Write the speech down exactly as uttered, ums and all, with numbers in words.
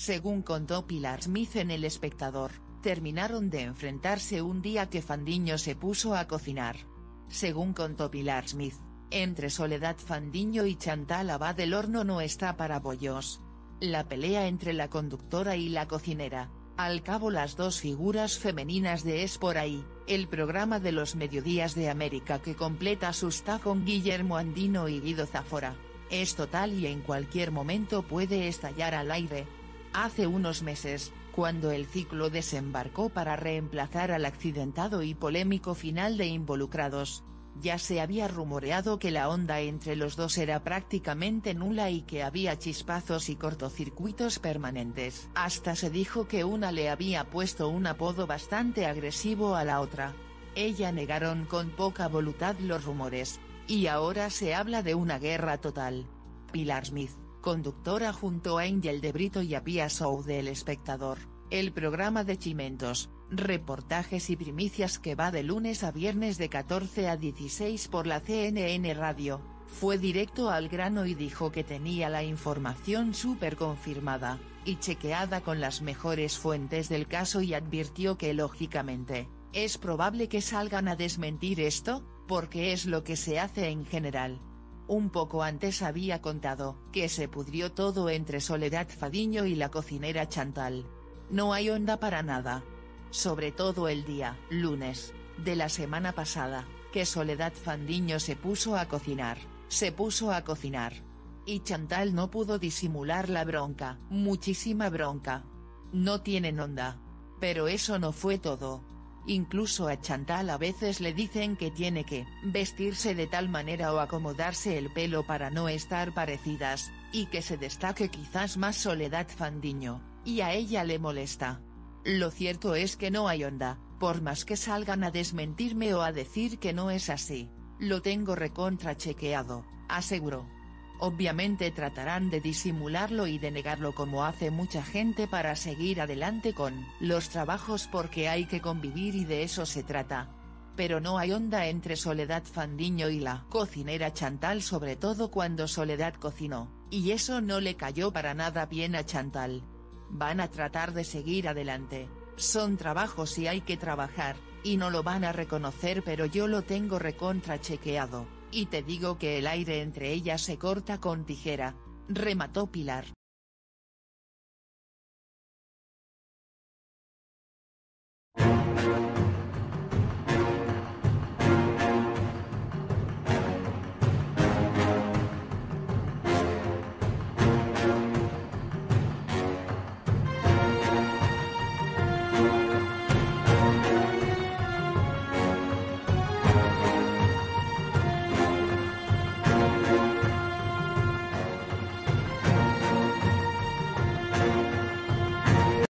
Según contó Pilar Smith en El Espectador, terminaron de enfrentarse un día que Fandiño se puso a cocinar. Según contó Pilar Smith, entre Soledad Fandiño y Chantal Abad el horno no está para bollos. La pelea entre la conductora y la cocinera, al cabo las dos figuras femeninas de Es por ahí, el programa de los mediodías de América que completa su staff con Guillermo Andino y Guido Zafora, es total y en cualquier momento puede estallar al aire. Hace unos meses, cuando el ciclo desembarcó para reemplazar al accidentado y polémico final de Involucrados, ya se había rumoreado que la onda entre los dos era prácticamente nula y que había chispazos y cortocircuitos permanentes. Hasta se dijo que una le había puesto un apodo bastante agresivo a la otra. Ella negaron con poca voluntad los rumores, y ahora se habla de una guerra total. Pilar Smith, conductora junto a Ángel de Brito y a Pia Show de El Espectador, el programa de Chimentos, reportajes y primicias que va de lunes a viernes de catorce a dieciséis por la C N N Radio, fue directo al grano y dijo que tenía la información súper confirmada, y chequeada con las mejores fuentes del caso y advirtió que lógicamente, es probable que salgan a desmentir esto, porque es lo que se hace en general. Un poco antes había contado que se pudrió todo entre Soledad Fandiño y la cocinera Chantal. No hay onda para nada. Sobre todo el día, lunes, de la semana pasada, que Soledad Fandiño se puso a cocinar, se puso a cocinar. Y Chantal no pudo disimular la bronca, muchísima bronca. No tienen onda. Pero eso no fue todo. Incluso a Chantal a veces le dicen que tiene que vestirse de tal manera o acomodarse el pelo para no estar parecidas, y que se destaque quizás más Soledad Fandiño, y a ella le molesta. Lo cierto es que no hay onda, por más que salgan a desmentirme o a decir que no es así, lo tengo recontra chequeado, aseguró. Obviamente tratarán de disimularlo y de negarlo como hace mucha gente para seguir adelante con los trabajos porque hay que convivir y de eso se trata. Pero no hay onda entre Soledad Fandiño y la cocinera Chantal, sobre todo cuando Soledad cocinó, y eso no le cayó para nada bien a Chantal. Van a tratar de seguir adelante, son trabajos y hay que trabajar, y no lo van a reconocer pero yo lo tengo recontra chequeado, y te digo que el aire entre ellas se corta con tijera, remató Pilar.